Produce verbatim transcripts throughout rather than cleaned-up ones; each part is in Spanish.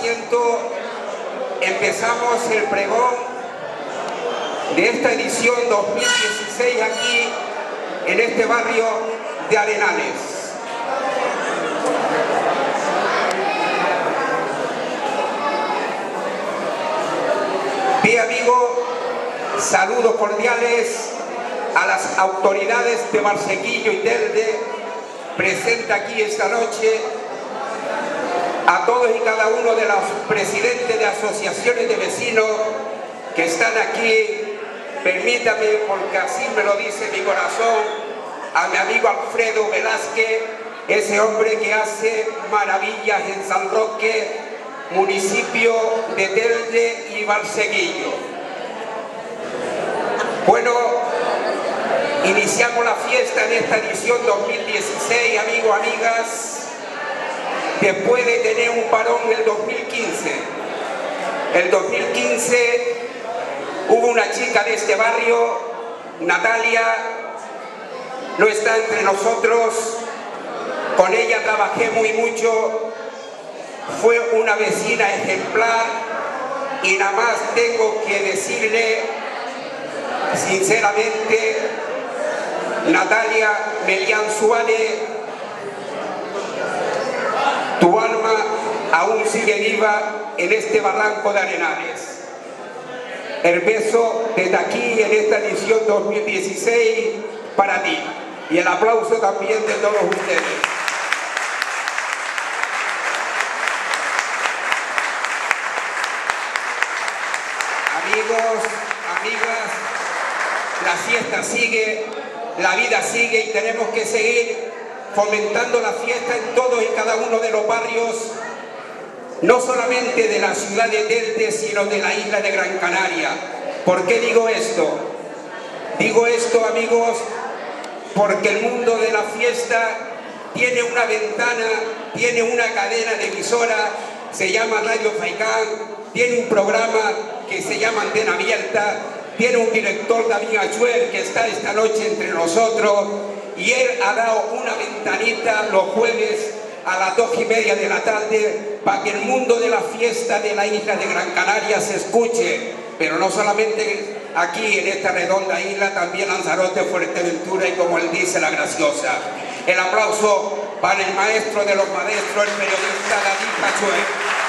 asiento. Empezamos el pregón de esta edición dos mil dieciséis aquí en este barrio de Arenales. Bien, amigo, saludos cordiales a las autoridades de Barsequillo y Telde, presente aquí esta noche, a todos y cada uno de los presidentes de asociaciones de vecinos que están aquí. Permítame, porque así me lo dice mi corazón, a mi amigo Alfredo Velázquez, ese hombre que hace maravillas en San Roque, municipio de Telde y Barsequillo. Bueno, iniciamos la fiesta en esta edición dos mil dieciséis, amigos, amigas, después de tener un parón en el dos mil quince. El dos mil quince hubo una chica de este barrio, Natalia, no está entre nosotros, con ella trabajé muy mucho, fue una vecina ejemplar y nada más tengo que decirle sinceramente, Natalia Melián Suárez, tu alma aún sigue viva en este barranco de Arenales. El beso desde aquí en esta edición dos mil dieciséis para ti y el aplauso también de todos ustedes. Amigos, amigas, la fiesta sigue, la vida sigue y tenemos que seguir fomentando la fiesta en todos y cada uno de los barrios, no solamente de la ciudad de Telde, sino de la isla de Gran Canaria. ¿Por qué digo esto? Digo esto, amigos, porque el mundo de la fiesta tiene una ventana, tiene una cadena de emisora, se llama Radio Faicán, tiene un programa que se llama Antena Abierta, tiene un director, David Achuel, que está esta noche entre nosotros, y él ha dado una ventanita los jueves a las dos y media de la tarde para que el mundo de la fiesta de la isla de Gran Canaria se escuche, pero no solamente aquí en esta redonda isla, también Lanzarote, Fuerteventura y, como él dice, La Graciosa. El aplauso para el maestro de los maestros, el periodista David Achuel.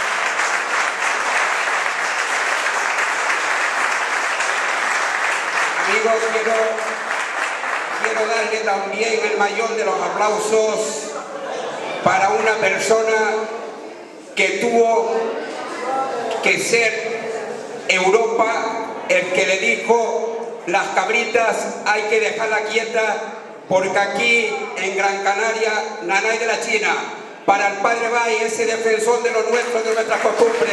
Amigos, quiero, quiero darle también el mayor de los aplausos para una persona que tuvo que ser Europa el que le dijo: las cabritas hay que dejarla quieta, porque aquí en Gran Canaria nanay de la China. Para el padre Bay, ese defensor de los nuestros, de nuestras costumbres.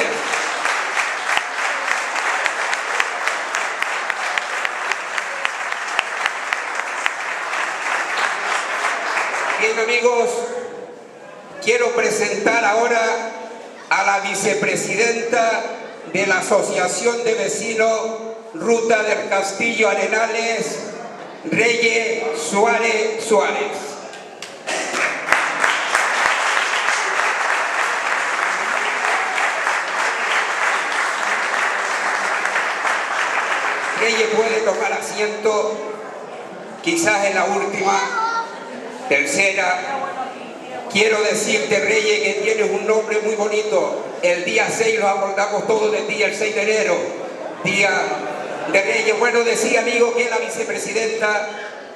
Bien, amigos, quiero presentar ahora a la vicepresidenta de la Asociación de Vecinos Ruta del Castillo Arenales, Reyes Suárez Suárez. Reyes puede tomar asiento, quizás en la última. Tercera, quiero decirte, Reyes, que tienes un nombre muy bonito. El día seis lo acordamos todos de ti, el seis de enero, día de Reyes. Bueno, decía, amigo, que es la vicepresidenta,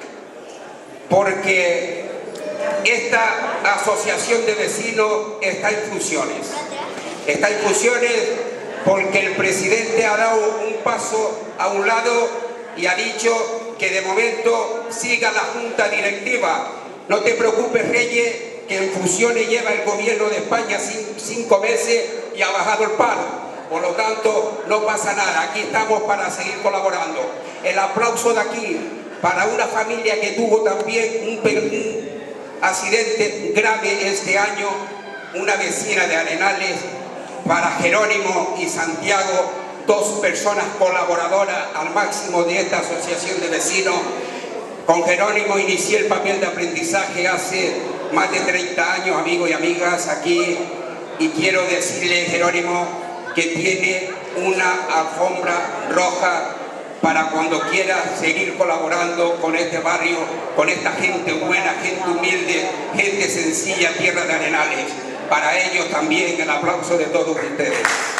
porque esta asociación de vecinos está en funciones. Está en funciones porque el presidente ha dado un paso a un lado y ha dicho que de momento siga la junta directiva. No te preocupes, Reyes, que en funciones lleva el gobierno de España cinco meses y ha bajado el paro. Por lo tanto, no pasa nada. Aquí estamos para seguir colaborando. El aplauso de aquí para una familia que tuvo también un, un accidente grave este año, una vecina de Arenales, para Jerónimo y Santiago, dos personas colaboradoras al máximo de esta asociación de vecinos. Con Jerónimo inicié el papel de aprendizaje hace más de treinta años, amigos y amigas, aquí, y quiero decirle, Jerónimo, que tiene una alfombra roja para cuando quiera seguir colaborando con este barrio, con esta gente buena, gente humilde, gente sencilla, tierra de Arenales. Para ellos también el aplauso de todos ustedes.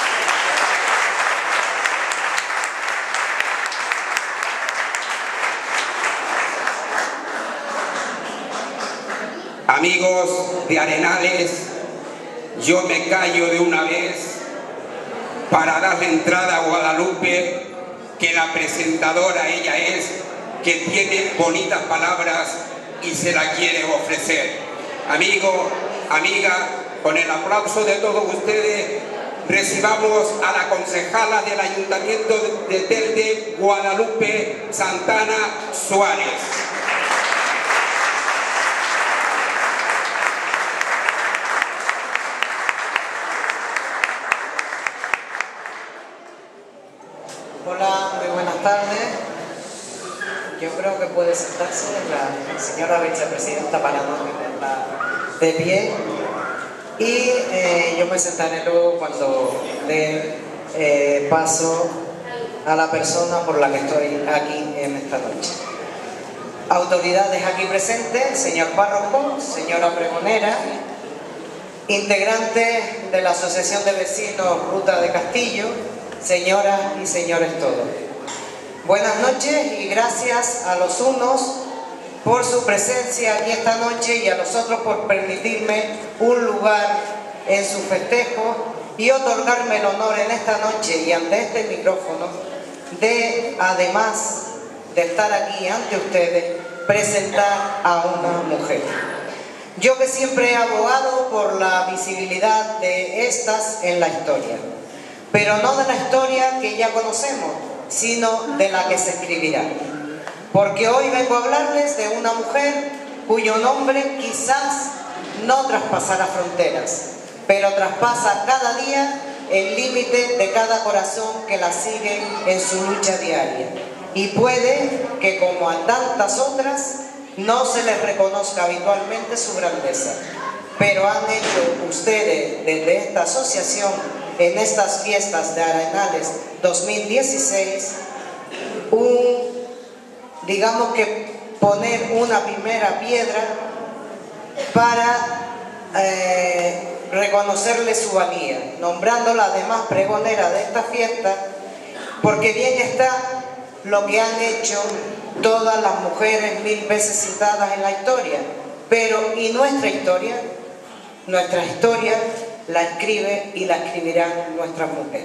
Amigos de Arenales, yo me callo de una vez para darle entrada a Guadalupe, que la presentadora ella es, que tiene bonitas palabras y se la quiere ofrecer. Amigo, amiga, con el aplauso de todos ustedes, recibamos a la concejala del Ayuntamiento de Telde, Guadalupe Santana Suárez. Hola, muy buenas tardes. Yo creo que puede sentarse la señora vicepresidenta para no tenerla de pie. Y eh, yo me sentaré luego cuando dé eh, paso a la persona por la que estoy aquí en esta noche. Autoridades aquí presentes, señor párroco, señora pregonera, integrantes de la Asociación de Vecinos Ruta de Castillo, señoras y señores todos. Buenas noches y gracias a los unos por su presencia aquí esta noche y a los otros por permitirme un lugar en su festejo y otorgarme el honor en esta noche y ante este micrófono de, además de estar aquí ante ustedes, presentar a una mujer. Yo que siempre he abogado por la visibilidad de estas en la historia, pero no de la historia que ya conocemos, sino de la que se escribirá. Porque hoy vengo a hablarles de una mujer cuyo nombre quizás no traspasará fronteras, pero traspasa cada día el límite de cada corazón que la sigue en su lucha diaria. Y puede que, como a tantas otras, no se les reconozca habitualmente su grandeza, pero han hecho ustedes desde esta asociación, en estas fiestas de Arenales dos mil dieciséis, un, digamos que poner una primera piedra para eh, reconocerle su valía, nombrándola además pregonera de esta fiesta, porque bien está lo que han hecho todas las mujeres mil veces citadas en la historia, pero ¿y nuestra historia? Nuestra historia la escribe y la escribirán nuestras mujeres.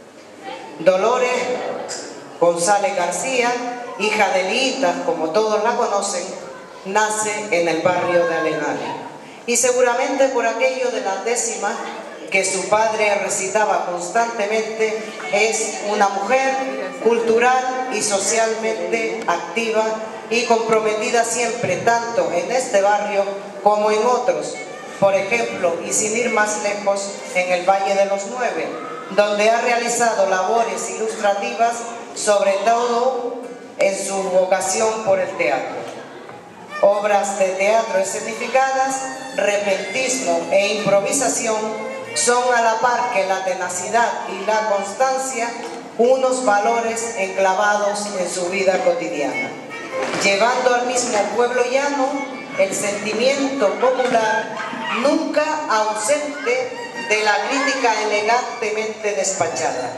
Dolores González García, hija de Liitas, como todos la conocen, nace en el barrio de Arenales. Y seguramente por aquello de las décimas que su padre recitaba constantemente, es una mujer cultural y socialmente activa y comprometida siempre, tanto en este barrio como en otros. Por ejemplo, y sin ir más lejos, en el Valle de los Nueve, donde ha realizado labores ilustrativas, sobre todo en su vocación por el teatro. Obras de teatro escenificadas, repentismo e improvisación son a la par que la tenacidad y la constancia unos valores enclavados en su vida cotidiana, llevando al mismo pueblo llano el sentimiento popular nunca ausente de la crítica elegantemente despachada,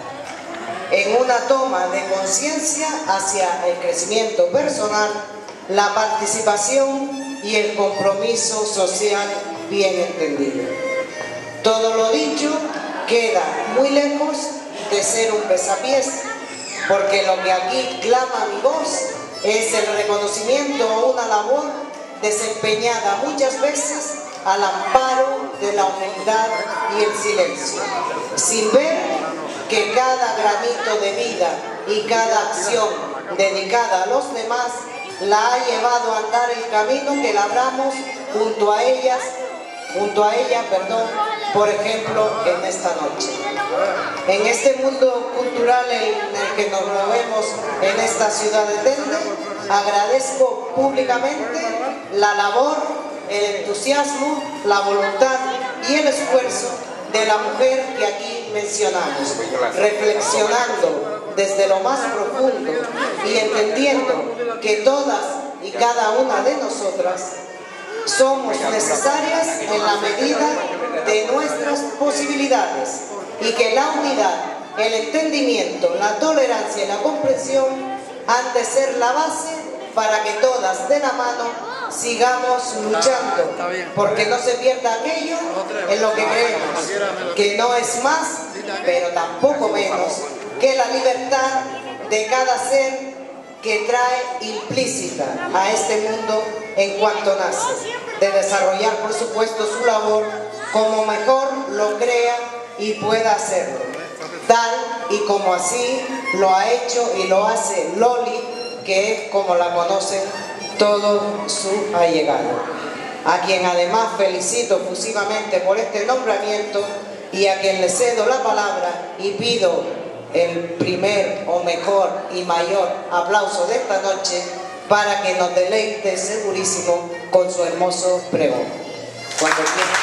en una toma de conciencia hacia el crecimiento personal, la participación y el compromiso social bien entendido. Todo lo dicho queda muy lejos de ser un besapiés, porque lo que aquí clama mi voz es el reconocimiento a una labor desempeñada muchas veces al amparo de la humildad y el silencio, sin ver que cada granito de vida y cada acción dedicada a los demás la ha llevado a andar el camino que labramos junto a ellas, junto a ella, perdón, por ejemplo, en esta noche. En este mundo cultural en el que nos movemos en esta ciudad de Telde, agradezco públicamente la labor, el entusiasmo, la voluntad y el esfuerzo de la mujer que aquí mencionamos, reflexionando desde lo más profundo y entendiendo que todas y cada una de nosotras somos necesarias en la medida de nuestras posibilidades y que la unidad, el entendimiento, la tolerancia y la comprensión han de ser la base para que todas de la mano sigamos luchando, porque no se pierda aquello en lo que creemos, que no es más, pero tampoco menos, que la libertad de cada ser que trae implícita a este mundo en cuanto nace, de desarrollar por supuesto su labor como mejor lo crea y pueda hacerlo, tal y como así lo ha hecho y lo hace Loli, que es como la conocen todo su allegado, a quien además felicito efusivamente por este nombramiento y a quien le cedo la palabra y pido el primer o mejor y mayor aplauso de esta noche para que nos deleite segurísimo con su hermoso pregón. Cuando quiera.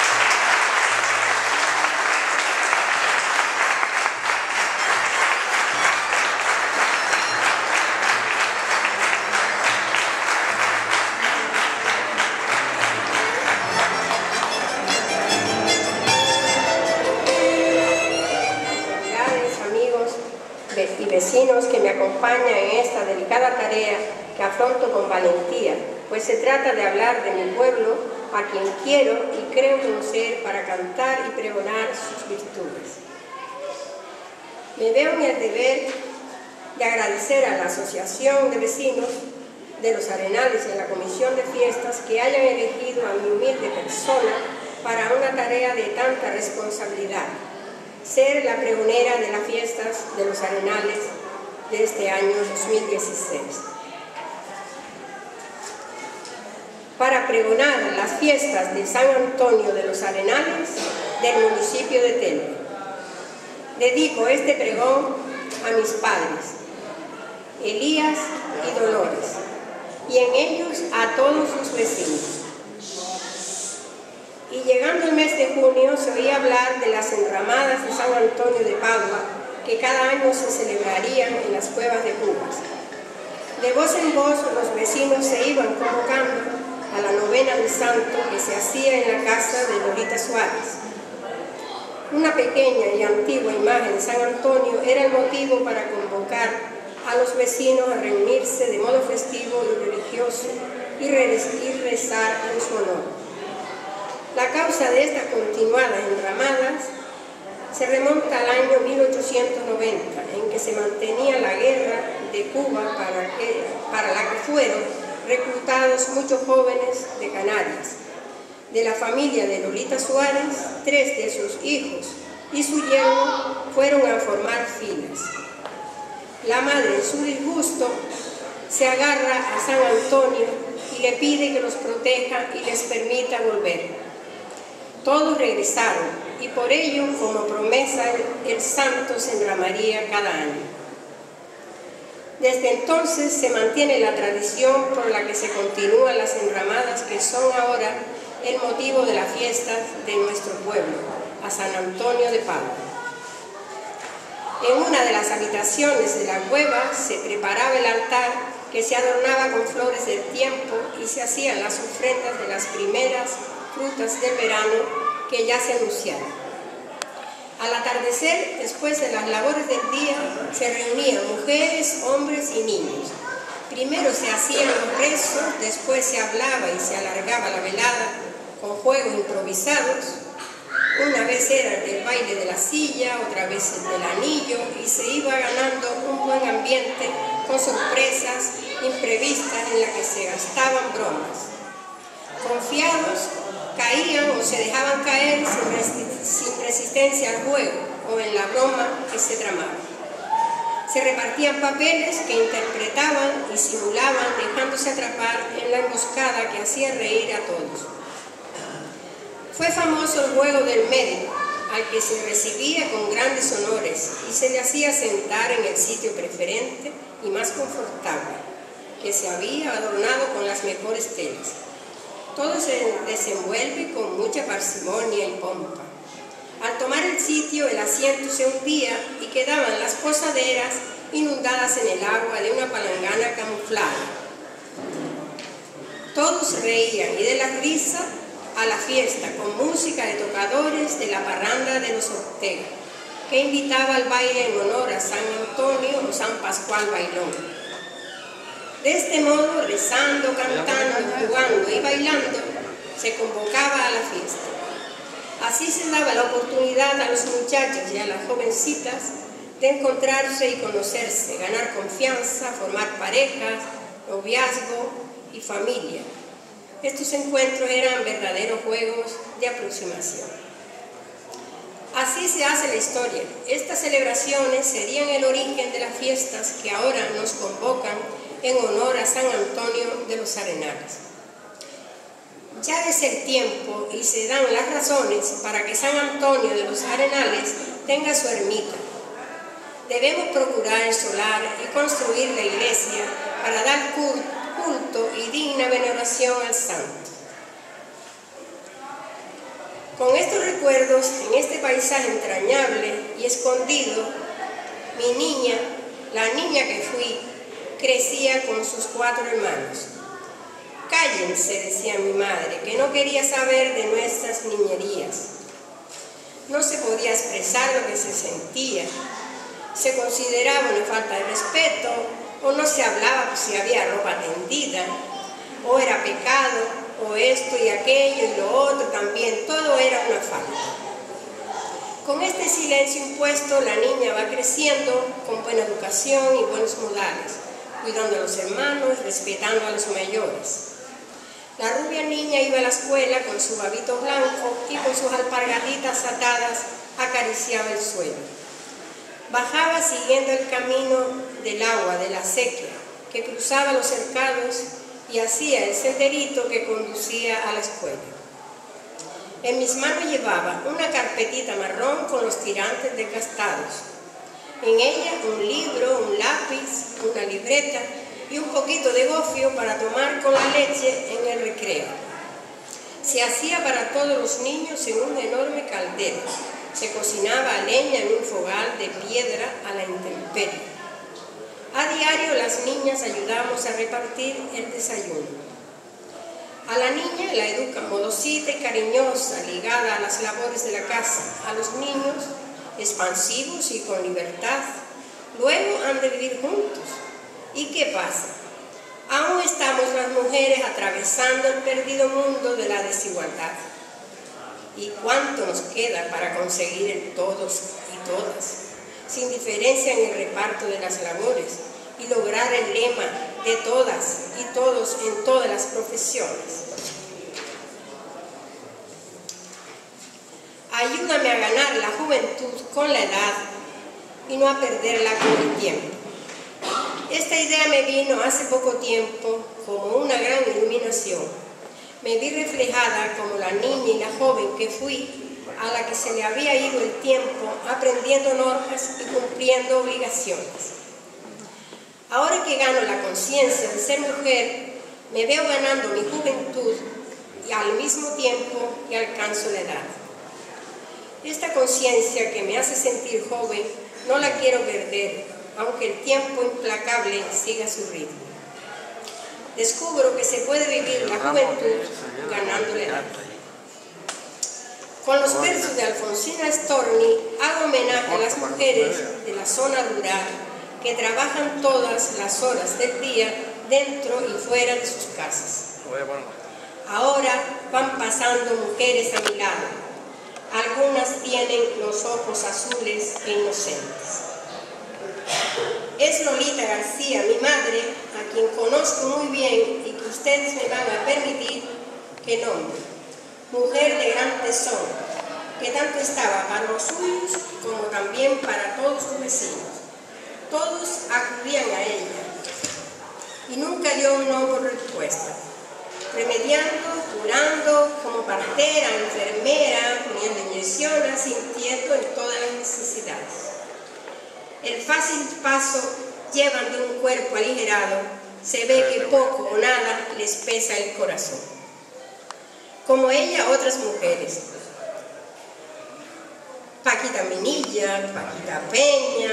y vecinos que me acompañan en esta delicada tarea que afronto con valentía, pues se trata de hablar de mi pueblo, a quien quiero y creo conocer para cantar y pregonar sus virtudes. Me veo en el deber de agradecer a la Asociación de Vecinos de los Arenales y a la Comisión de Fiestas que hayan elegido a mi humilde persona para una tarea de tanta responsabilidad, ser la pregonera de las fiestas de los Arenales de este año dos mil dieciséis. Para pregonar las fiestas de San Antonio de los Arenales del municipio de Telva. Dedico este pregón a mis padres, Elías y Dolores, y en ellos a todos sus vecinos. Y llegando el mes de junio se oía hablar de las enramadas de San Antonio de Padua, que cada año se celebrarían en las cuevas de Cubas. De voz en voz los vecinos se iban convocando a la novena del santo que se hacía en la casa de Lolita Suárez. Una pequeña y antigua imagen de San Antonio era el motivo para convocar a los vecinos a reunirse de modo festivo y religioso y rezar en su honor. La causa de estas continuadas enramadas se remonta al año mil ochocientos noventa, en que se mantenía la guerra de Cuba para, que, para la que fueron reclutados muchos jóvenes de Canarias. De la familia de Lolita Suárez, tres de sus hijos y su yerno fueron a formar filas. La madre, en su disgusto, se agarra a San Antonio y le pide que los proteja y les permita volver. Todos regresaron y por ello, como promesa, el santo se enramaría cada año. Desde entonces se mantiene la tradición por la que se continúan las enramadas que son ahora el motivo de las fiestas de nuestro pueblo, a San Antonio de Padua. En una de las habitaciones de la cueva se preparaba el altar que se adornaba con flores del tiempo y se hacían las ofrendas de las primeras frutas del verano que ya se anunciaron. Al atardecer, después de las labores del día, se reunían mujeres, hombres y niños. Primero se hacían los rezos, después se hablaba y se alargaba la velada con juegos improvisados. Una vez era el baile de la silla, otra vez el del anillo, y se iba ganando un buen ambiente con sorpresas imprevistas en las que se gastaban bromas. Confiados, caían o se dejaban caer sin resistencia al juego o en la broma que se tramaba. Se repartían papeles que interpretaban y simulaban, dejándose atrapar en la emboscada que hacía reír a todos. Fue famoso el juego del médico, al que se recibía con grandes honores y se le hacía sentar en el sitio preferente y más confortable, que se había adornado con las mejores telas. Todo se desenvuelve con mucha parsimonia y pompa. Al tomar el sitio, el asiento se hundía y quedaban las posaderas inundadas en el agua de una palangana camuflada. Todos reían y de la risa a la fiesta con música de tocadores de la parranda de los Ortega, que invitaba al baile en honor a San Antonio o San Pascual Bailón. De este modo, rezando, cantando, jugando y bailando, se convocaba a la fiesta. Así se daba la oportunidad a los muchachos y a las jovencitas de encontrarse y conocerse, ganar confianza, formar parejas, noviazgo y familia. Estos encuentros eran verdaderos juegos de aproximación. Así se hace la historia. Estas celebraciones serían el origen de las fiestas que ahora nos convocan en honor a San Antonio de los Arenales. Ya es el tiempo y se dan las razones para que San Antonio de los Arenales tenga su ermita. Debemos procurar ensolar y construir la iglesia para dar culto y digna veneración al santo. Con estos recuerdos, en este paisaje entrañable y escondido, mi niña, la niña que fui, crecía con sus cuatro hermanos. Cállense, decía mi madre, que no quería saber de nuestras niñerías. No se podía expresar lo que se sentía. Se consideraba una falta de respeto, o no se hablaba si había ropa tendida, o era pecado, o esto y aquello y lo otro también, todo era una falta. Con este silencio impuesto, la niña va creciendo con buena educación y buenos modales, cuidando a los hermanos, respetando a los mayores. La rubia niña iba a la escuela con su babito blanco y con sus alpargatitas atadas acariciaba el suelo. Bajaba siguiendo el camino del agua, de la acequia, que cruzaba los cercados y hacía el senderito que conducía a la escuela. En mis manos llevaba una carpetita marrón con los tirantes desgastados. En ella un libro, un lápiz, una libreta y un poquito de gofio para tomar con la leche en el recreo. Se hacía para todos los niños en un enorme caldero. Se cocinaba a leña en un fogal de piedra a la intemperie. A diario las niñas ayudábamos a repartir el desayuno. A la niña la educan modosita y cariñosa, ligada a las labores de la casa. A los niños, expansivos y con libertad. Luego han de vivir juntos. ¿Y qué pasa? Aún estamos las mujeres atravesando el perdido mundo de la desigualdad. ¿Y cuánto nos queda para conseguir el todos y todas, sin diferencia en el reparto de las labores, y lograr el lema de todas y todos en todas las profesiones? Ayúdame a ganar la juventud con la edad y no a perderla con el tiempo. Esta idea me vino hace poco tiempo como una gran iluminación. Me vi reflejada como la niña y la joven que fui, a la que se le había ido el tiempo aprendiendo normas y cumpliendo obligaciones. Ahora que gano la conciencia de ser mujer, me veo ganando mi juventud y al mismo tiempo que alcanzo la edad. Esta conciencia que me hace sentir joven no la quiero perder, aunque el tiempo implacable siga su ritmo. Descubro que se puede vivir la juventud ganando la edad. Con los versos de Alfonsina Storni hago homenaje a las mujeres de la zona rural que trabajan todas las horas del día dentro y fuera de sus casas. Ahora van pasando mujeres a mi lado. Algunas tienen los ojos azules e inocentes. Es Lolita García, mi madre, a quien conozco muy bien y que ustedes me van a permitir que nombre. Mujer de gran tesón, que tanto estaba para los suyos como también para todos sus vecinos. Todos acudían a ella y nunca dio un no por respuesta. Remediando, curando, como partera, enfermera, poniendo inyecciones, sintiendo en todas las necesidades. El fácil paso llevan de un cuerpo aligerado, se ve que poco o nada les pesa el corazón. Como ella, otras mujeres. Paquita Minilla, Paquita Peña.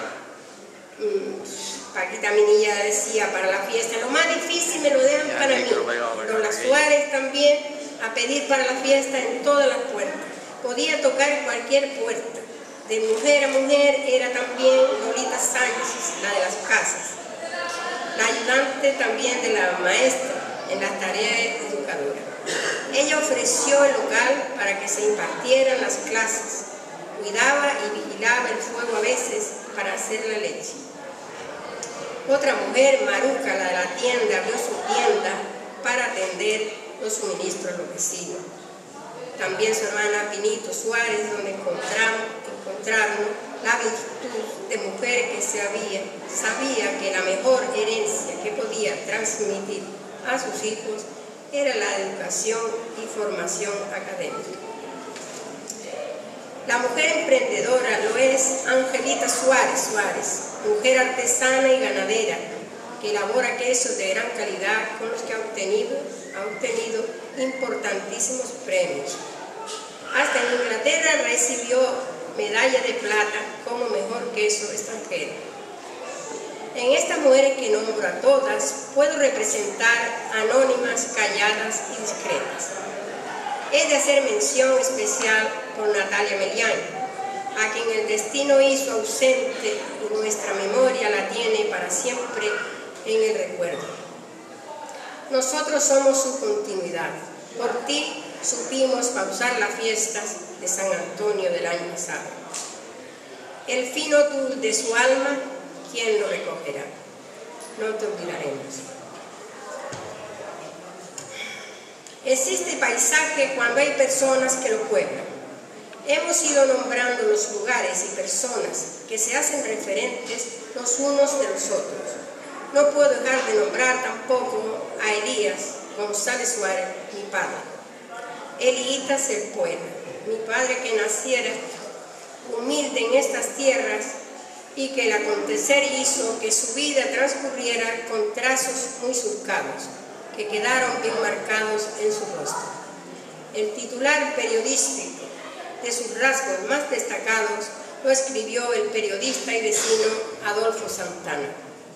Paquita Minilla decía para la fiesta, lo más difícil me lo dejan para mí. Lola Suárez también, a pedir para la fiesta en todas las puertas. Podía tocar en cualquier puerta. De mujer a mujer era también Lolita Sánchez, la de las casas. La ayudante también de la maestra en las tareas educadoras. Ella ofreció el local para que se impartieran las clases. Cuidaba y vigilaba el fuego a veces para hacer la leche. Otra mujer, Maruca, la de la tienda, abrió su tienda para atender los suministros a los vecinos. También su hermana Pinito Suárez, donde encontramos, encontraron la virtud de mujer que se había, sabía que la mejor herencia que podía transmitir a sus hijos era la educación y formación académica. La mujer emprendedora lo es Angelita Suárez Suárez, mujer artesana y ganadera, que elabora quesos de gran calidad con los que ha obtenido, ha obtenido importantísimos premios. Hasta en Inglaterra recibió medalla de plata como mejor queso extranjero. En estas mujeres que nombro a todas, puedo representar anónimas, calladas y discretas. Es de hacer mención especial por Natalia Melián, a quien el destino hizo ausente y nuestra memoria la tiene para siempre en el recuerdo. Nosotros somos su continuidad. Por ti supimos pausar las fiestas de San Antonio del año pasado. El fino tul de su alma, ¿quién lo recogerá? No te olvidaremos. Existe paisaje cuando hay personas que lo pueblan. Hemos ido nombrando los lugares y personas que se hacen referentes los unos de los otros. No puedo dejar de nombrar tampoco a Elías González Suárez, mi padre. Elías el poeta, mi padre que naciera humilde en estas tierras y que el acontecer hizo que su vida transcurriera con trazos muy surcados, que quedaron bien marcados en su rostro. El titular periodístico de sus rasgos más destacados lo escribió el periodista y vecino Adolfo Santana.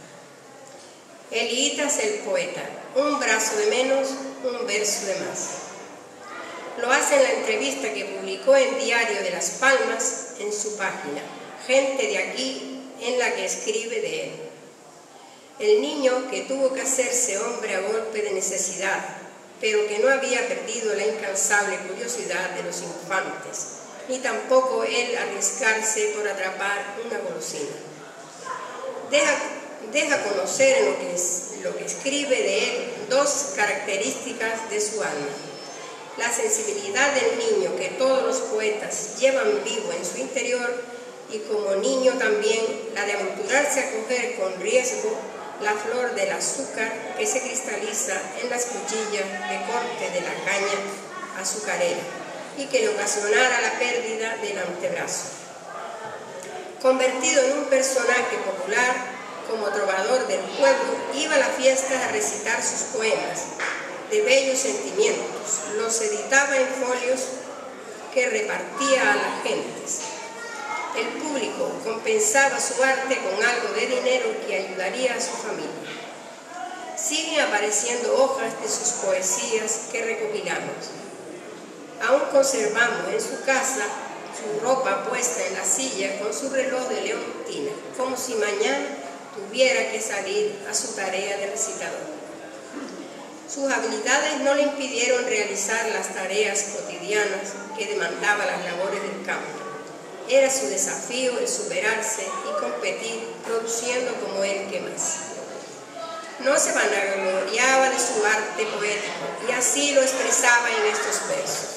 Elías el poeta, un brazo de menos, un verso de más. Lo hace en la entrevista que publicó en Diario de Las Palmas en su página, Gente de aquí, en la que escribe de él. El niño que tuvo que hacerse hombre a golpe de necesidad, pero que no había perdido la incansable curiosidad de los infantes, ni tampoco él arriesgarse por atrapar una golosina. Deja, deja conocer en lo que, es, lo que escribe de él dos características de su alma. La sensibilidad del niño que todos los poetas llevan vivo en su interior y como niño también la de aventurarse a coger con riesgo la flor del azúcar que se cristaliza en las cuchillas de corte de la caña azucarera y que le ocasionara la pérdida del antebrazo. Convertido en un personaje popular, como trovador del pueblo, iba a la fiesta a recitar sus poemas de bellos sentimientos, los editaba en folios que repartía a las gentes. El público compensaba su arte con algo de dinero que ayudaría a su familia. Siguen apareciendo hojas de sus poesías que recopilamos. Aún conservamos en su casa su ropa puesta en la silla con su reloj de leontina, como si mañana tuviera que salir a su tarea de recitador. Sus habilidades no le impidieron realizar las tareas cotidianas que demandaban las labores del campo. Era su desafío el superarse y competir produciendo como él que más. No se vanagloriaba de su arte poético y así lo expresaba en estos versos.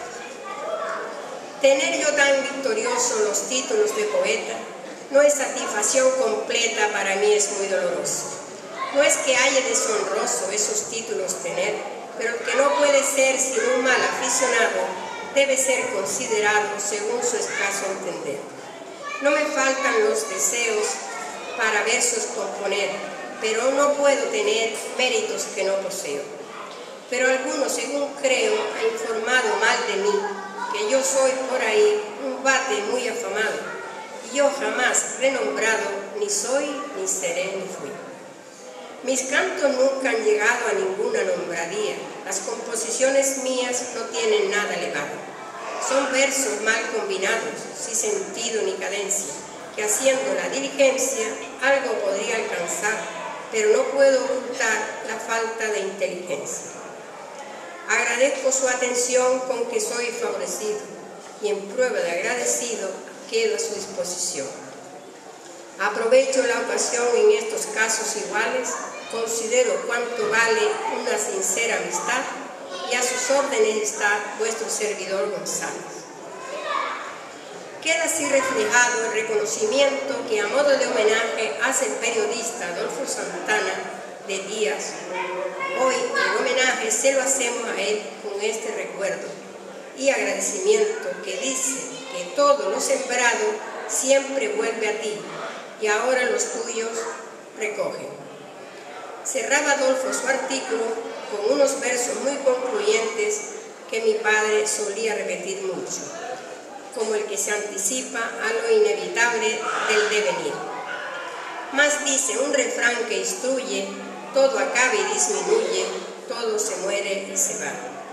Tener yo tan victorioso los títulos de poeta no es satisfacción completa, para mí es muy doloroso. No es que haya deshonroso esos títulos tener, pero el que no puede ser sin un mal aficionado debe ser considerado según su escaso entender. No me faltan los deseos para versos componer, pero no puedo tener méritos que no poseo. Pero algunos, según creo, han informado mal de mí, que yo soy por ahí un vate muy afamado, y yo jamás renombrado, ni soy, ni seré, ni fui. Mis cantos nunca han llegado a ninguna nombradía, las composiciones mías no tienen nada elevado. Son versos mal combinados, sin sentido ni cadencia, que haciendo la diligencia algo podría alcanzar, pero no puedo ocultar la falta de inteligencia. Agradezco su atención con que soy favorecido, y en prueba de agradecido quedo a su disposición. Aprovecho la ocasión en estos casos iguales, considero cuánto vale una sincera amistad, y a sus órdenes está vuestro servidor González. Queda así reflejado el reconocimiento que a modo de homenaje hace el periodista Adolfo Santana de Díaz. Hoy el homenaje se lo hacemos a él con este recuerdo y agradecimiento que dice que todo lo sembrado siempre vuelve a ti y ahora los tuyos recogen. Cerraba Adolfo su artículo con unos versos muy concluyentes que mi padre solía repetir mucho, como el que se anticipa a lo inevitable del devenir. Más dice un refrán que instruye: todo acaba y disminuye, todo se muere y se va.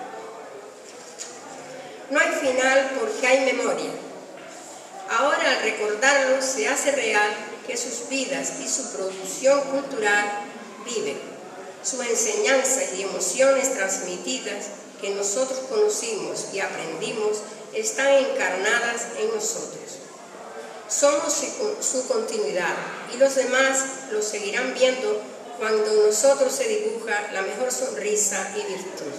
No hay final porque hay memoria. Ahora al recordarlo se hace real que sus vidas y su producción cultural viven. Su enseñanza y emociones transmitidas que nosotros conocimos y aprendimos están encarnadas en nosotros. Somos su continuidad y los demás lo seguirán viendo cuando en nosotros se dibuja la mejor sonrisa y virtud.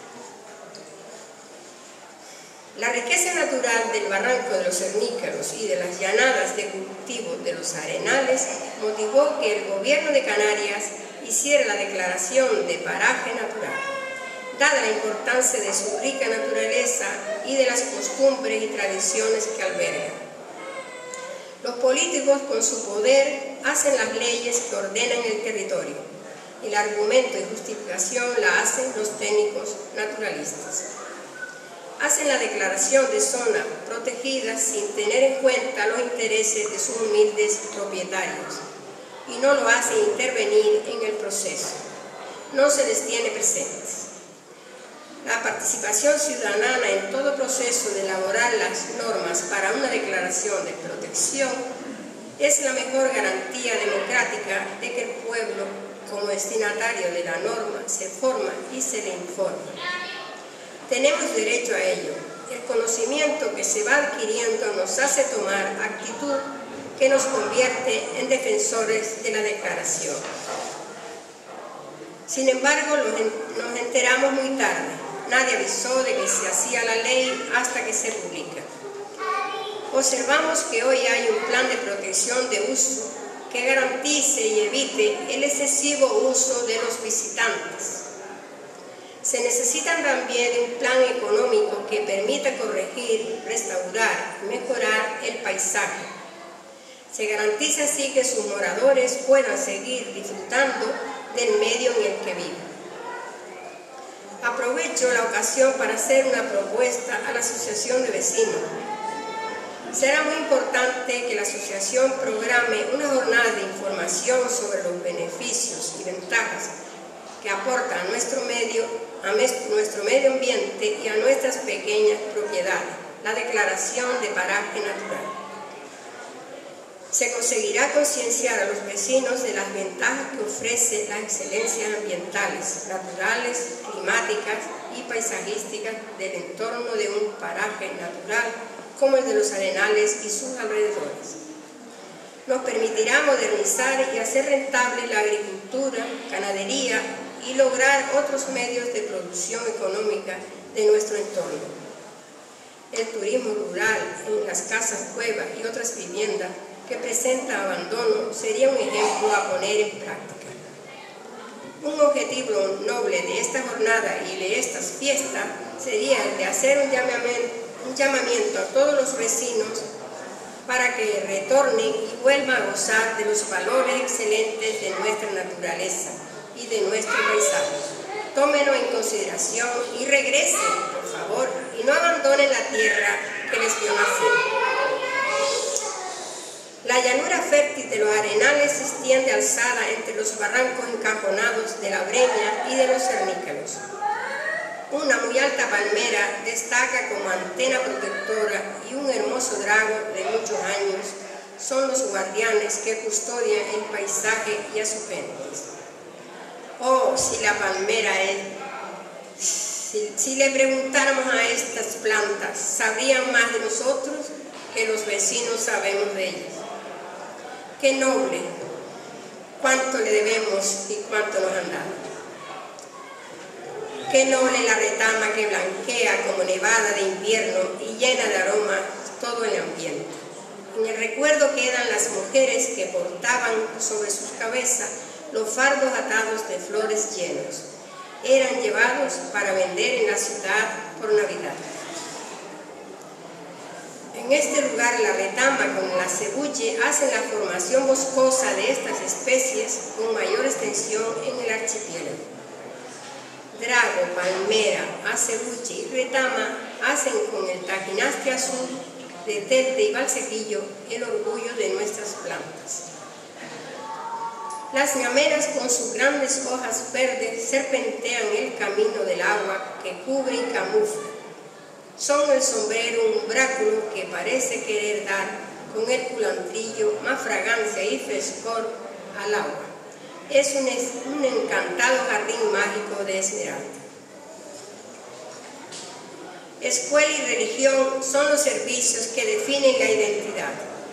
La riqueza natural del barranco de los Cernícalos y de las llanadas de cultivo de los arenales motivó que el gobierno de Canarias hiciera la declaración de paraje natural, dada la importancia de su rica naturaleza y de las costumbres y tradiciones que alberga. Los políticos con su poder hacen las leyes que ordenan el territorio. El argumento y justificación la hacen los técnicos naturalistas. Hacen la declaración de zona protegida sin tener en cuenta los intereses de sus humildes propietarios y no lo hacen intervenir en el proceso. No se les tiene presentes. La participación ciudadana en todo proceso de elaborar las normas para una declaración de protección es la mejor garantía democrática de que el pueblo, como destinatario de la norma, se forma y se le informa. Tenemos derecho a ello. El conocimiento que se va adquiriendo nos hace tomar actitud que nos convierte en defensores de la declaración. Sin embargo, nos enteramos muy tarde. Nadie avisó de que se hacía la ley hasta que se publica. Observamos que hoy hay un plan de protección de uso que garantice y evite el excesivo uso de los visitantes. Se necesita también un plan económico que permita corregir, restaurar y mejorar el paisaje. Se garantiza así que sus moradores puedan seguir disfrutando del medio en el que viven. Aprovecho la ocasión para hacer una propuesta a la Asociación de Vecinos. Será muy importante que la asociación programe una jornada de información sobre los beneficios y ventajas que aporta a nuestro medio, a nuestro medio ambiente y a nuestras pequeñas propiedades, la declaración de paraje natural. Se conseguirá concienciar a los vecinos de las ventajas que ofrecen las excelencias ambientales, naturales, climáticas y paisajísticas del entorno de un paraje natural como el de los arenales y sus alrededores. Nos permitirá modernizar y hacer rentable la agricultura, ganadería y lograr otros medios de producción económica de nuestro entorno. El turismo rural en las casas, cuevas y otras viviendas que presenta abandono sería un ejemplo a poner en práctica. Un objetivo noble de esta jornada y de estas fiestas sería el de hacer un llamamiento, un llamamiento a todos los vecinos para que retornen y vuelvan a gozar de los valores excelentes de nuestra naturaleza y de nuestro paisaje. Tómenlo en consideración y regresen, por favor, y no abandonen la tierra que les vio nacer. La llanura fértil de los Arenales se extiende alzada entre los barrancos encajonados de la Breña y de los Cernícalos. Una muy alta palmera destaca como antena protectora y un hermoso drago de muchos años son los guardianes que custodian el paisaje y a sus gentes. Oh, si la palmera es... Si, si le preguntáramos a estas plantas, sabrían más de nosotros que los vecinos sabemos de ellas. Qué noble, cuánto le debemos y cuánto nos han dado. Qué noble la retama que blanquea como nevada de invierno y llena de aroma todo el ambiente. En el recuerdo quedan las mujeres que portaban sobre sus cabezas los fardos atados de flores llenos. Eran llevados para vender en la ciudad por Navidad. En este lugar la retama con la cebuche hacen la formación boscosa de estas especies con mayor extensión en el archipiélago. Drago, palmera, acebuche y retama hacen con el tajinaste azul de telde y balsequillo el orgullo de nuestras plantas. Las ñameras con sus grandes hojas verdes serpentean el camino del agua que cubre y camufla. Son el sombrero umbráculo que parece querer dar con el culantrillo más fragancia y frescor al agua. Es un, un encantado jardín mágico de Esmeralda. Escuela y religión son los servicios que definen la identidad.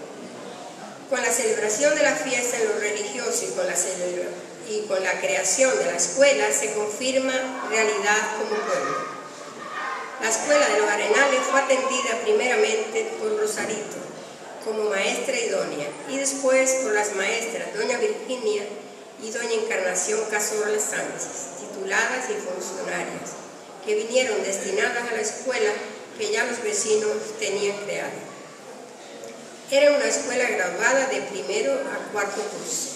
Con la celebración de la fiesta en lo religioso y con la, y con la creación de la escuela se confirma realidad como pueblo. La escuela de los Arenales fue atendida primeramente por Rosarito como maestra idónea y después por las maestras doña Virginia y doña Encarnación Cazorla Sánchez, tituladas y funcionarias, que vinieron destinadas a la escuela que ya los vecinos tenían creada. Era una escuela graduada de primero a cuarto curso.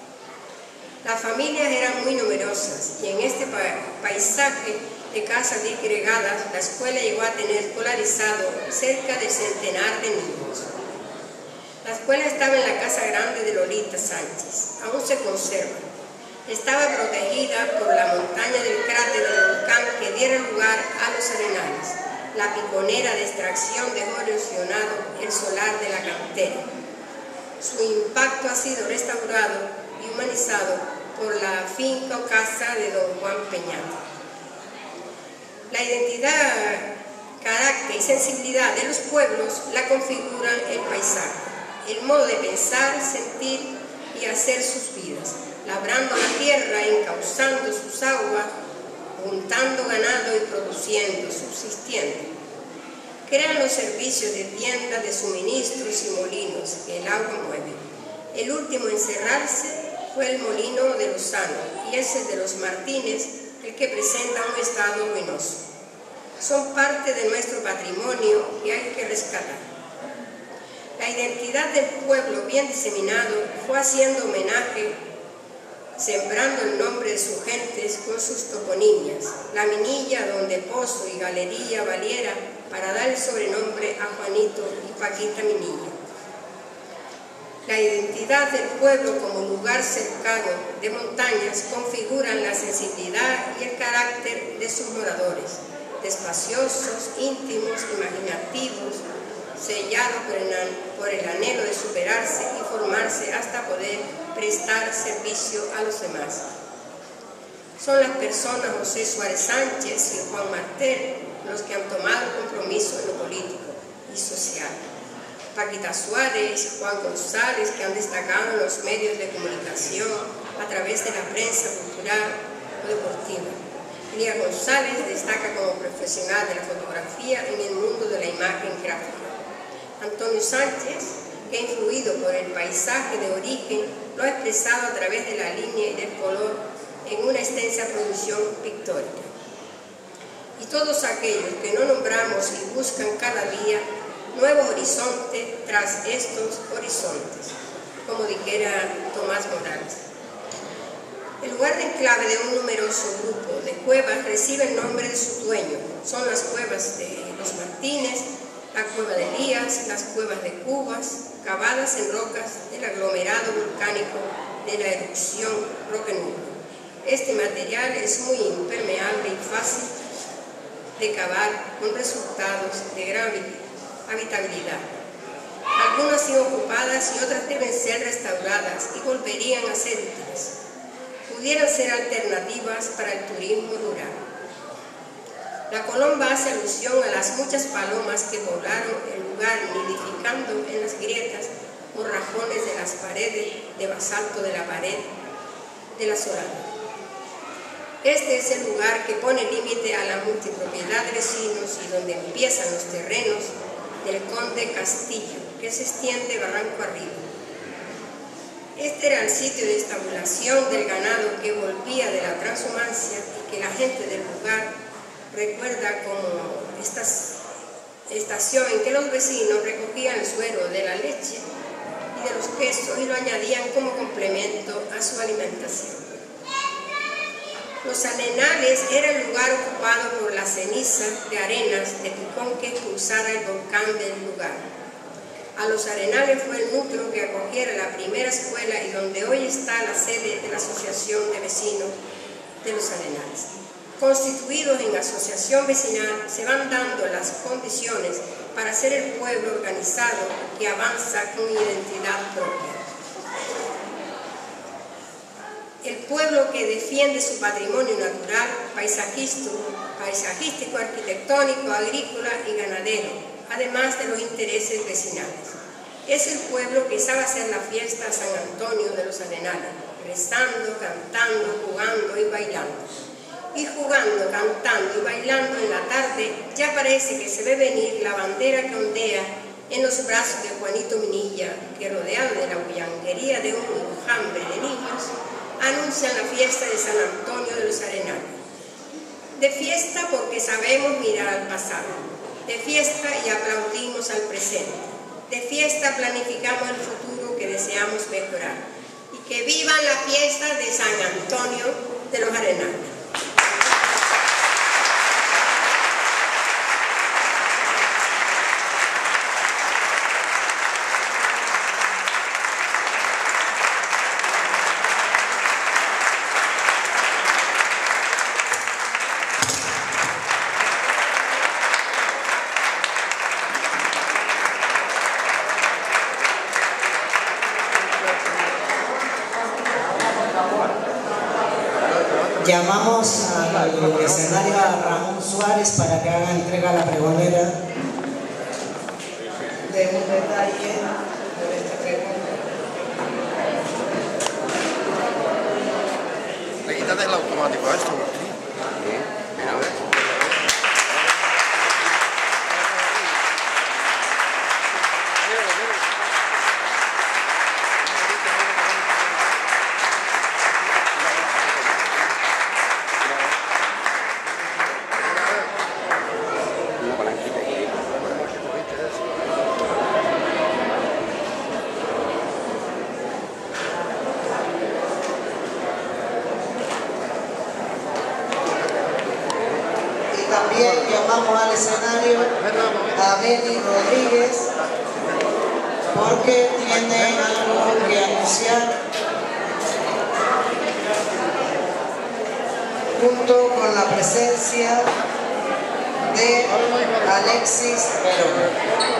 Las familias eran muy numerosas y en este pa paisaje de casas disgregadas, la escuela llegó a tener escolarizado cerca de centenar de niños. La escuela estaba en la casa grande de Lolita Sánchez, aún se conserva. Estaba protegida por la montaña del cráter del volcán que diera lugar a los Arenales, la piconera de extracción dejó erosionado el solar de la cantera. Su impacto ha sido restaurado y humanizado por la finca o casa de don Juan Peñate. La identidad, carácter y sensibilidad de los pueblos la configuran el paisaje, el modo de pensar, sentir y hacer sus vidas, labrando la tierra, encauzando sus aguas, juntando ganado y produciendo, subsistiendo. Crean los servicios de tiendas, de suministros y molinos que el agua mueve. El último en cerrarse fue el molino de Lozano y ese de los Martínez, el que presenta un estado ruinoso. Son parte de nuestro patrimonio y hay que rescatar. La identidad del pueblo bien diseminado fue haciendo homenaje, sembrando el nombre de sus gentes con sus toponimias, la minilla donde Pozo y Galería valiera para dar el sobrenombre a Juanito y Paquita Minilla. La identidad del pueblo como lugar cercano de montañas configuran la sensibilidad y el carácter de sus moradores, despaciosos, íntimos, imaginativos, sellados por el, por el anhelo de superarse y formarse hasta poder prestar servicio a los demás. Son las personas José Suárez Sánchez y Juan Martel los que han tomado compromiso en lo político y social. Paquita Suárez, Juan González, que han destacado en los medios de comunicación a través de la prensa cultural o deportiva. Lía González destaca como profesional de la fotografía en el mundo de la imagen gráfica. Antonio Sánchez, que influido por el paisaje de origen, lo ha expresado a través de la línea y del color en una extensa producción pictórica. Y todos aquellos que no nombramos y buscan cada día nuevos horizontes tras estos horizontes, como dijera Tomás Morales. El lugar de enclave de un numeroso grupo de cuevas recibe el nombre de su dueño. Son las cuevas de los Martínez la cueva de Elías, las cuevas de Cubas, cavadas en rocas del aglomerado volcánico de la erupción Roquenumbre. Este material es muy impermeable y fácil de cavar, con resultados de gran habitabilidad. Algunas inocupadas y otras deben ser restauradas y volverían a ser útiles. Pudieran ser alternativas para el turismo rural. La colomba hace alusión a las muchas palomas que poblaron el lugar nidificando en las grietas o rajones de las paredes de basalto de la pared de la Solana. Este es el lugar que pone límite a la multipropiedad de vecinos y donde empiezan los terrenos del conde Castillo, que se extiende barranco arriba. Este era el sitio de estabulación del ganado que volvía de la transhumancia y que la gente del lugar recuerda como esta estación en que los vecinos recogían el suero de la leche y de los quesos y lo añadían como complemento a su alimentación. Los arenales era el lugar ocupado por la ceniza de arenas de picón que cruzara el volcán del lugar. A los arenales fue el núcleo que acogiera la primera escuela y donde hoy está la sede de la Asociación de Vecinos de los Arenales. Constituidos en asociación vecinal, se van dando las condiciones para ser el pueblo organizado que avanza con identidad propia. El pueblo que defiende su patrimonio natural, paisajístico, paisajístico, arquitectónico, agrícola y ganadero, además de los intereses vecinales. Es el pueblo que sabe hacer la fiesta a San Antonio de los Arenales, rezando, cantando, jugando y bailando. Y jugando, cantando y bailando en la tarde, ya parece que se ve venir la bandera que ondea en los brazos de Juanito Minilla, que rodeado de la bullanguería de un enjambre de niños, anuncian la fiesta de San Antonio de los Arenales. De fiesta porque sabemos mirar al pasado, de fiesta y aplaudimos al presente, de fiesta planificamos el futuro que deseamos mejorar. Y que vivan la fiesta de San Antonio de los Arenales. Llamamos al escenario a Ramón Suárez para que haga entrega a la pregonera de un detalle de este pregón. Le quitas el automático a esto, ¿sí? Mira, a ver. También llamamos al escenario a Benny Rodríguez porque tiene algo que anunciar junto con la presencia de Alexis Verón.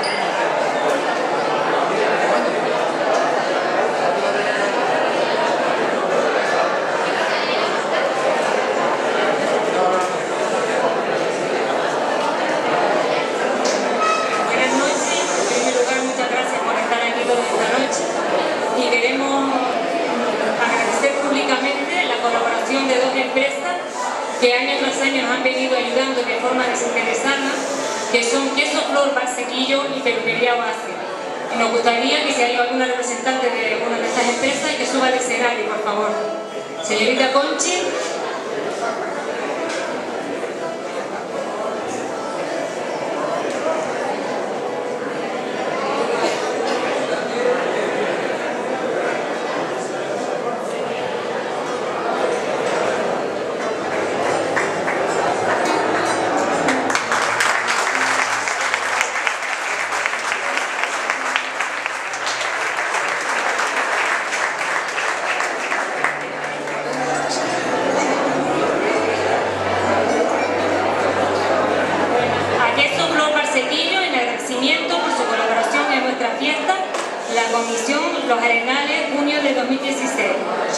Y queremos agradecer públicamente la colaboración de dos empresas que año tras año nos han venido ayudando de forma desinteresada, que son Queso Flor, Barsequillo y Peluquería Oasis. Y nos gustaría que si hay alguna representante de alguna de estas empresas que suba al escenario, por favor. Señorita Conchi. la comisión Los Arenales, junio de dos mil dieciséis.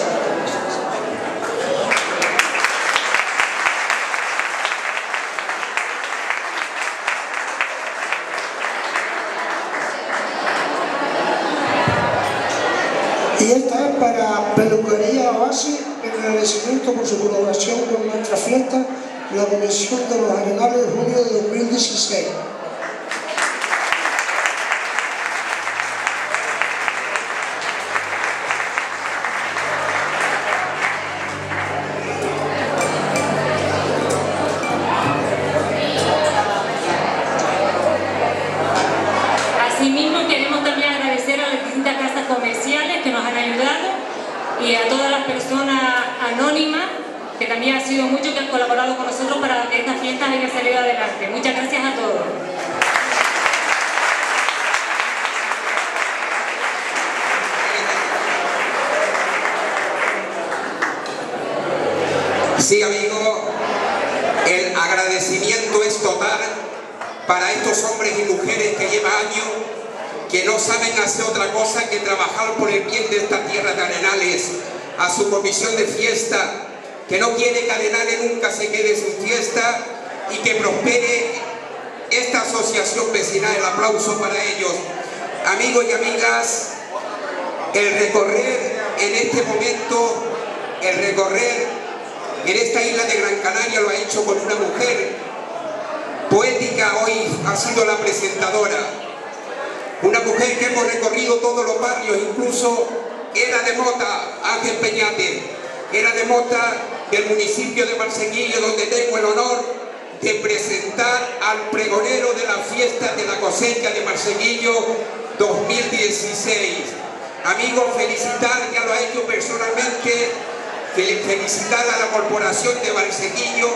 Y esta es para Peluquería Oasis, en agradecimiento por su colaboración con nuestra fiesta, la Comisión de los Arenales, junio de dos mil dieciséis. Asimismo, queremos también agradecer a las distintas casas comerciales que nos han ayudado y a todas las personas anónimas, que también ha sido mucho que han colaborado con nosotros para que estas fiestas hayan salido adelante. Muchas gracias a todos. Sí, amigo, el agradecimiento es total para estos hombres y mujeres que llevan años, que no saben hacer otra cosa que trabajar por el bien de esta tierra de Arenales, a su comisión de fiesta, que no quiere que Arenales nunca se quede sin fiesta y que prospere esta asociación vecinal. El aplauso para ellos. Amigos y amigas, el recorrer en este momento, el recorrer en esta isla de Gran Canaria lo ha hecho con una mujer poética. Hoy ha sido la presentadora, una mujer que hemos recorrido todos los barrios, incluso era de Mota, Ángel Peñate, era de Mota, del municipio de Marseguillo, donde tengo el honor de presentar al pregonero de la fiesta de la cosecha de Marseguillo dos mil dieciséis. Amigos, felicitar, ya lo ha hecho personalmente, felicitar a la corporación de Marseguillo,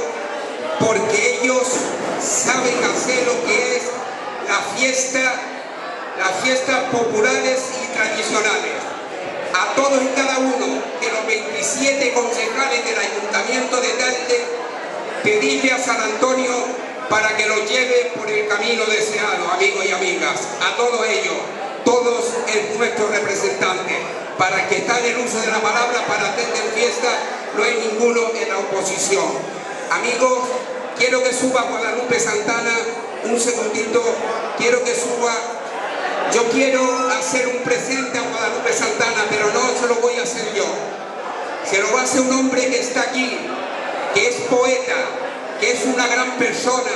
porque ellos saben hacer lo que es la fiesta, las fiestas populares y tradicionales. A todos y cada uno de los veintisiete concejales del Ayuntamiento de Telde, pedirle a San Antonio para que los lleve por el camino deseado, amigos y amigas. A todos ellos, todos es nuestro representante, para que está en el uso de la palabra, para atender fiesta, no hay ninguno en la oposición. Amigos, quiero que suba Guadalupe Santana, un segundito, quiero que suba. Yo quiero hacer un presente a Guadalupe Santana, pero no se lo voy a hacer yo. Se lo va a hacer un hombre que está aquí, que es poeta, que es una gran persona,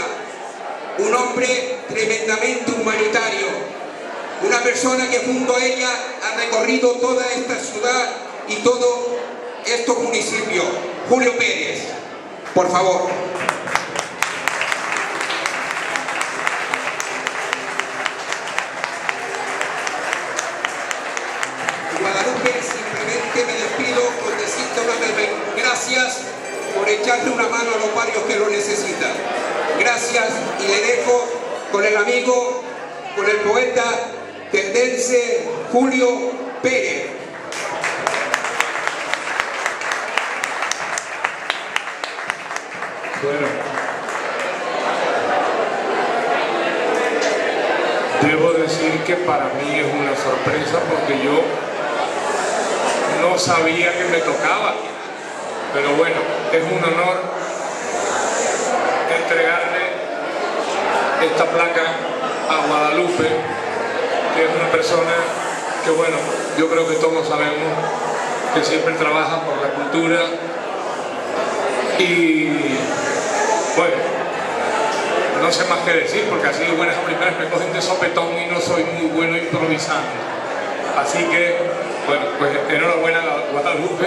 un hombre tremendamente humanitario, una persona que junto a ella ha recorrido toda esta ciudad y todos estos municipios. Julio Pérez, por favor. Guadalupe, simplemente me despido por decirte una vez gracias por echarle una mano a los barrios que lo necesitan. Gracias, y le dejo con el amigo, con el poeta tendense Julio Pérez. Bueno, debo decir que para mí es una sorpresa porque yo no sabía que me tocaba, pero bueno, es un honor entregarle esta placa a Guadalupe, que es una persona que, bueno, yo creo que todos sabemos que siempre trabaja por la cultura y, bueno, no sé más que decir porque así de buenas a primeras me cogen de sopetón y no soy muy bueno improvisando. Así que, bueno, pues enhorabuena a Guadalupe.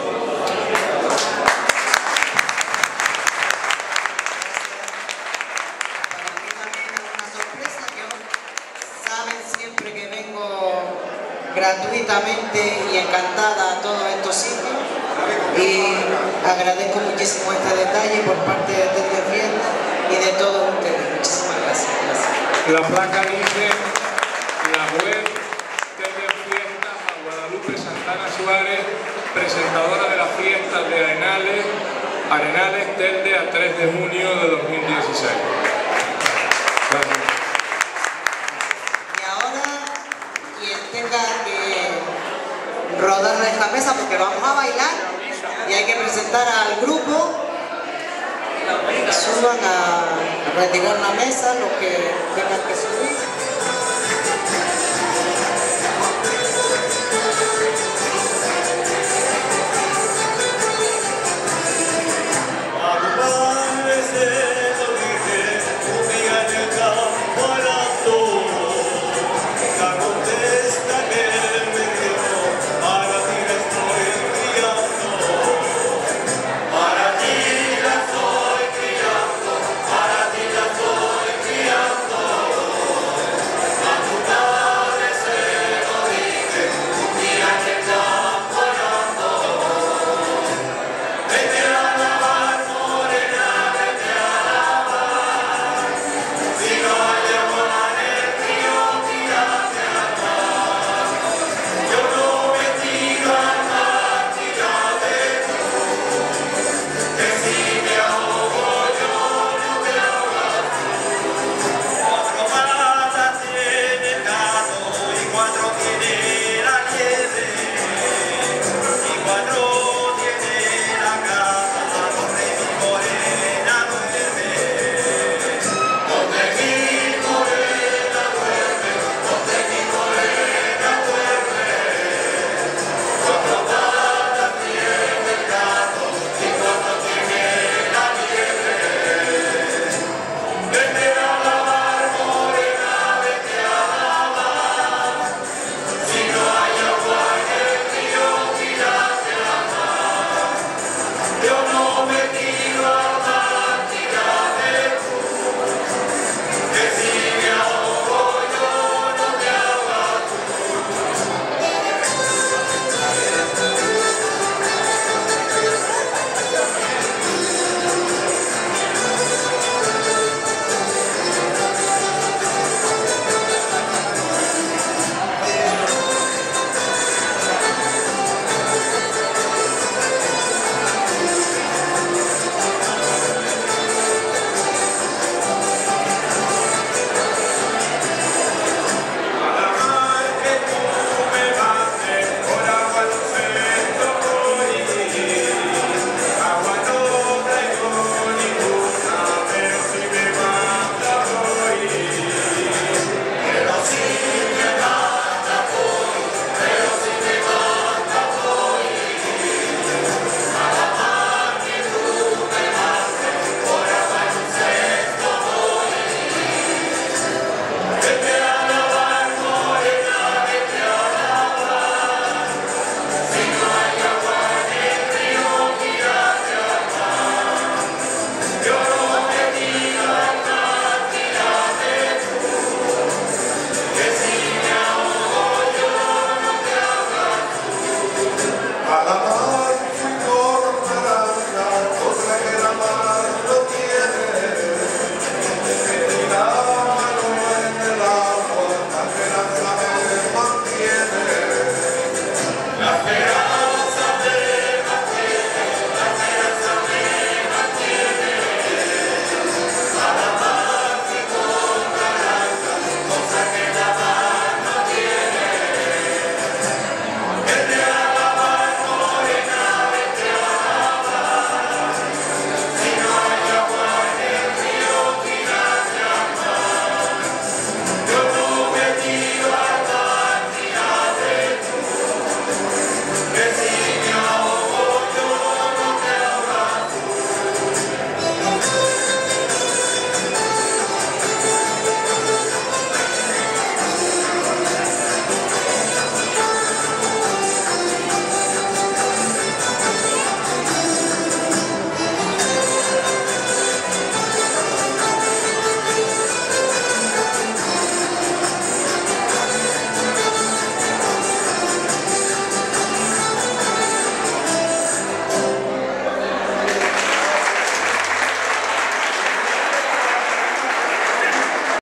Gratuitamente y encantada a todos estos sitios, y agradezco muchísimo este detalle por parte de Telde Fiesta y de todos ustedes. Muchísimas gracias, gracias. La placa dice la web Telde Fiestas a Guadalupe Santana Suárez, presentadora de las fiestas de Arenales, Arenales Telde a tres de junio de dos mil dieciséis. Gracias. Y ahora, quien tenga que rodar esta mesa porque vamos a bailar y hay que presentar al grupo. Suban a, a retirar la mesa los que tengan que subir.